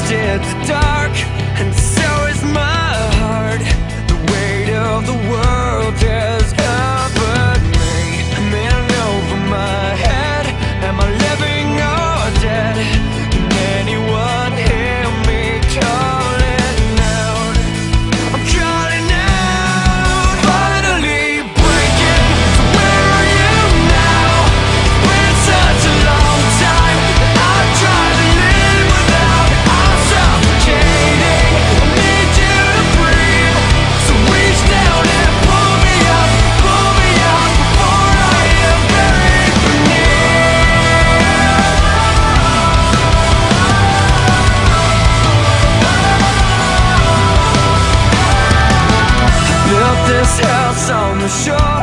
it's dark, and so is my heart. The weight of the world has covered me. I'm in over my head. Am I living or dead? Can anyone hear me calling out? I'm calling out. Finally breaking. So where are you now? Been such a long time that I've tried to live without. I'm suffocating. I need you to breathe. So reach down and pull me up before I am buried beneath. Built this house on the shore.